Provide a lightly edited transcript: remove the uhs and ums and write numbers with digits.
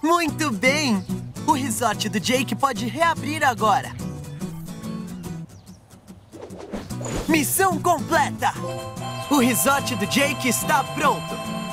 Muito bem! O resort do Jake pode reabrir agora. Missão completa! O resort do Jake está pronto!